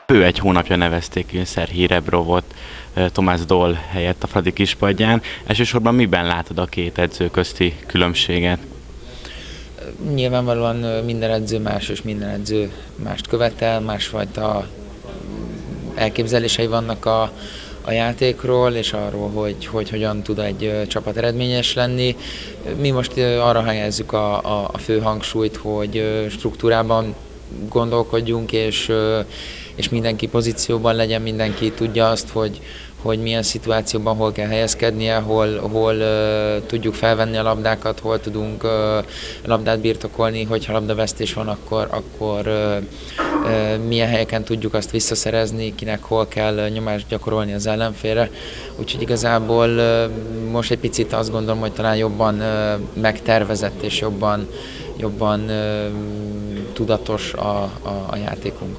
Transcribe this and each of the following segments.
Bő egy hónapja nevezték ki Szerhij Rebrovot Tomás Doll helyett a Fradi kispadján. Elsősorban miben látod a két edző közti különbséget? Nyilvánvalóan minden edző más, és minden edző mást követel, másfajta elképzelései vannak a játékról, és arról, hogy hogyan tud egy csapat eredményes lenni. Mi most arra helyezzük a fő hangsúlyt, hogy struktúrában gondolkodjunk, és mindenki pozícióban legyen, mindenki tudja azt, hogy milyen szituációban hol kell helyezkednie, hol tudjuk felvenni a labdákat, hol tudunk labdát birtokolni, hogyha labdavesztés van, akkor milyen helyeken tudjuk azt visszaszerezni, kinek hol kell nyomást gyakorolni az ellenfélre. Úgyhogy igazából most egy picit azt gondolom, hogy talán jobban megtervezett és jobban tudatos a játékunk.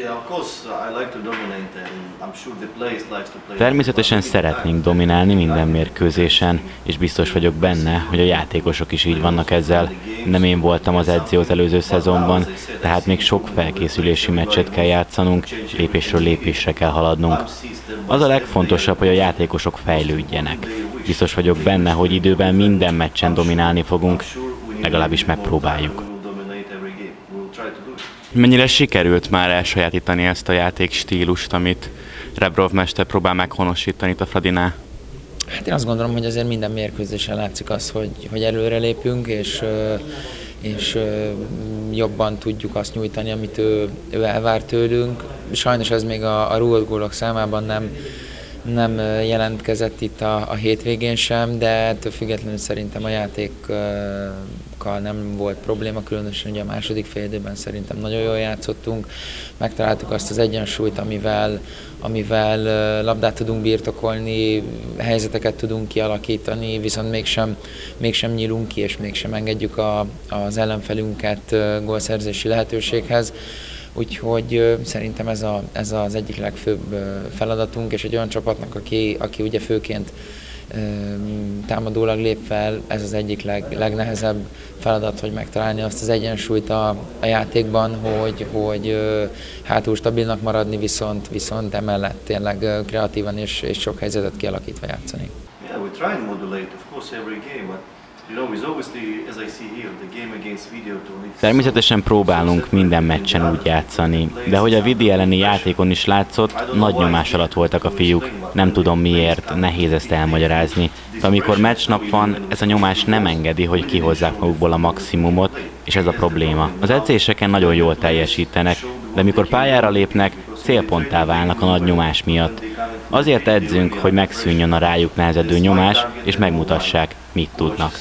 Természetesen szeretnénk dominálni minden mérkőzésen, és biztos vagyok benne, hogy a játékosok is így vannak ezzel. Nem én voltam az edző az előző szezonban, tehát még sok felkészülési meccset kell játszanunk, lépésről lépésre kell haladnunk. Az a legfontosabb, hogy a játékosok fejlődjenek. Biztos vagyok benne, hogy időben minden meccsen dominálni fogunk, legalábbis megpróbáljuk. Mennyire sikerült már elsajátítani ezt a játékstílust, amit Rebrov mester próbál meghonosítani itt a Fradinál? Hát én azt gondolom, hogy azért minden mérkőzésen látszik az, hogy előre lépünk, és jobban tudjuk azt nyújtani, amit ő elvár tőlünk. Sajnos ez még a rúgott gólok számában nem jelentkezett itt a hétvégén sem, de ettől függetlenül szerintem a játékkal nem volt probléma, különösen ugye a második félidőben szerintem nagyon jól játszottunk, megtaláltuk azt az egyensúlyt, amivel labdát tudunk birtokolni, helyzeteket tudunk kialakítani, viszont mégsem nyílunk ki, és mégsem engedjük az ellenfelünket gólszerzési lehetőséghez. Úgyhogy szerintem ez az egyik legfőbb feladatunk, és egy olyan csapatnak, aki ugye főként támadólag lép fel, ez az egyik legnehezebb feladat, hogy megtalálni azt az egyensúlyt a játékban, hogy hátul stabilnak maradni, viszont emellett tényleg kreatívan és sok helyzetet kialakítva játszani. Természetesen próbálunk minden meccsen úgy játszani, de hogy a Vidi elleni játékon is látszott, nagy nyomás alatt voltak a fiúk. Nem tudom miért, nehéz ezt elmagyarázni. De amikor meccsnap van, ez a nyomás nem engedi, hogy kihozzák magukból a maximumot, és ez a probléma. Az edzéseken nagyon jól teljesítenek, de amikor pályára lépnek, célponttá válnak a nagy nyomás miatt. Azért edzünk, hogy megszűnjön a rájuk nehezedő nyomás, és megmutassák, mit tudnak.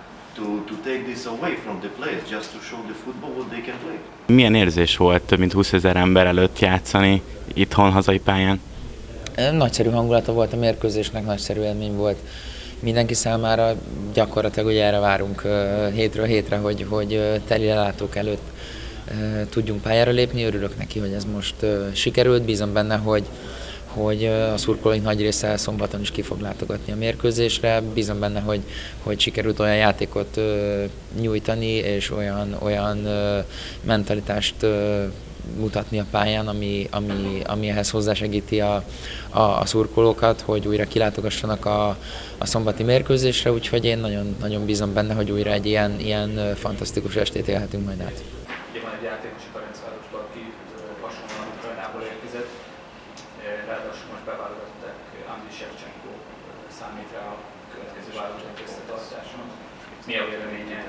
Milyen érzés volt több mint 20 000 ember előtt játszani itthon, hazai pályán? Nagyszerű hangulata volt a mérkőzésnek, nagyszerű élmény volt mindenki számára. Gyakorlatilag ugye erre várunk hétről hétre, hogy teli lelátók előtt tudjunk pályára lépni. Örülök neki, hogy ez most sikerült, bízom benne, hogy a szurkolóink nagy része szombaton is ki fog látogatni a mérkőzésre. Bízom benne, hogy sikerült olyan játékot nyújtani, és olyan mentalitást mutatni a pályán, ami ehhez hozzásegíti a szurkolókat, hogy újra kilátogassanak a szombati mérkőzésre, úgyhogy én nagyon, nagyon bízom benne, hogy újra egy ilyen fantasztikus estét élhetünk majd át. Ugye van egy játékos a Ferencvárosban, aki hasonlóan Ukrajnából érkezett, ráadásul most beválogatták Andriy Shevchenko számít rá a következő válogatott összetartáson. Mi a véleménye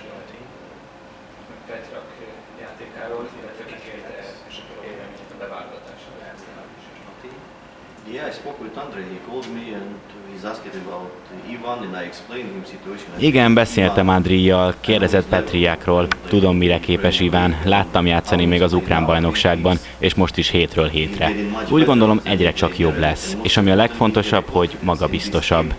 Petrak játékáról, illetve kikérte esetleg a véleményét a beválogatásra? Yeah, I spoke with Andrei, he called me and he's asking about Ivan and I explained him situation. Igen, beszéltem Andrijjal, kérdezett Petriákról. Tudom, mire képes Iván. Láttam játszani még az ukrán bajnokságban, és most is hétről hétre. Úgy gondolom, egyre csak jobb lesz, és ami a legfontosabb, hogy magabiztosabb.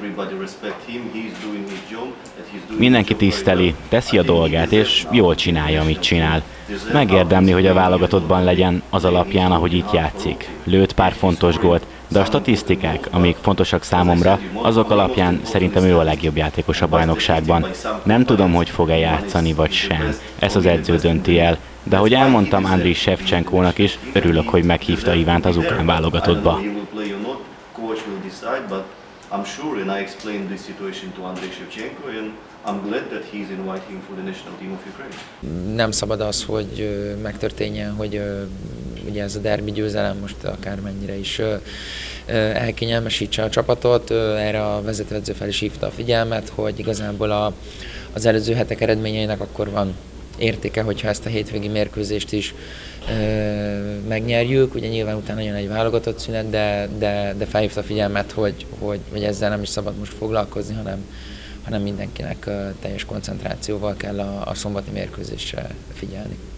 Mindenki tiszteli, teszi a dolgát, és jól csinálja, amit csinál. Megérdemli, hogy a válogatottban legyen az alapján, ahogy itt játszik. Lőtt pár fontos gólt, de a statisztikák, amik fontosak számomra, azok alapján szerintem ő a legjobb játékos a bajnokságban. Nem tudom, hogy fog-e játszani vagy sem. Ezt az edző dönti el, De ahogy elmondtam Andriy Shevchenkónak is, örülök, hogy meghívta Ivánt az ukrán válogatottba. I'm sure, and I explained this situation to Andriy Shevchenko, and I'm glad that he's inviting for the national team of Ukraine. Nem szabad az, hogy megtörténjen, hogy ugye ez a derbi győzelem most akármennyire is elkényelmesítse a csapatot. Erre a vezetőedző fel is hívta a figyelmet, hogy igazából az előző hetek eredményeinek akkor van értéke, hogyha ezt a hétvégi mérkőzést is megnyerjük. Ugye nyilván utána jön egy válogatott szünet, de felhívta a figyelmet, hogy ezzel nem is szabad most foglalkozni, hanem mindenkinek teljes koncentrációval kell a szombati mérkőzésre figyelni.